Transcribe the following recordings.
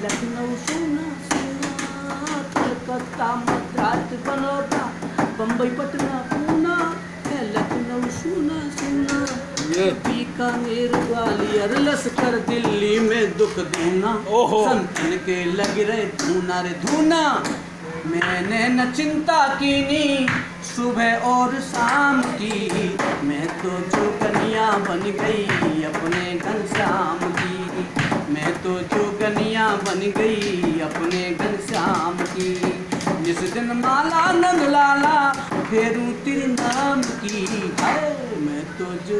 लखनऊ सोना सोना, कलकत्ता मद्रास बड़ौदा बम्बई पटना पूना, लखनऊ सोना सोना, बीकानेर ग्वालियर लश्कर दिल्ली में दुख दूना, संतन के लग रहे धूना रे धूना। मैंने न चिंता कीनी सुबह और शाम की, मैं तो जो कन्या बन गई अपने घनश्याम की, मैं तो जो कन्या बन गई अपने घनश्याम की। जिस दिन माला नंद लाला फेरूं तेरे नाम की, है मैं तो जो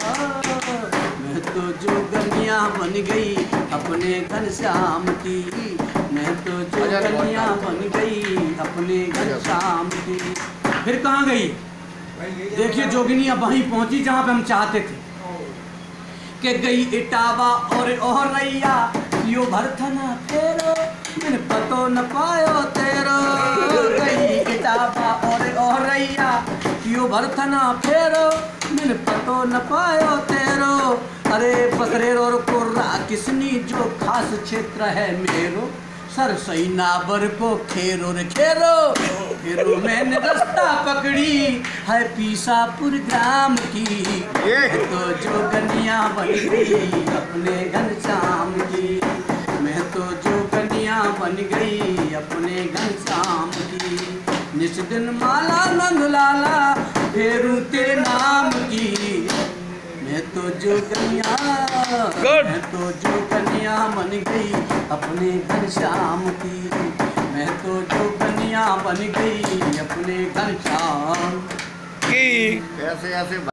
कन्या बन गई अपने घनश्याम की, मैं तो जो कन्या बन गई अपने घनश्याम की। फिर कहाँ गई? देखिए जोगिनी अब वहीं पहुंची जहां पे हम चाहते थे कि गई इटावा और ओहरैया, यो भरथना फेरो मैंने पतो न पायो तेरो। गई इटावा और ओहरैया, यो भरथना फेरो मैंने पतो न पायो तेरो। अरे पकड़े और कोर्रा किसनी जो खास क्षेत्र है मेरो, सरसई नाबर को खेरो रे खेरो। फिर मैंने रास्ता पकड़ी है पीसापुर ग्राम की, मैं तो जो कन्या बन गई अपने घनश्याम की, मैं तो जो कन्या बन गई अपने घनश्याम की। निस दिन माला नंद लाला फेरूं तेरे नाम की, मैं तो जो कन्या मैं तो जो कन्या बन गई अपने घनश्याम की, मैं तो जो कन्या बन गई अपने घनश्याम की। ऐसे ऐसे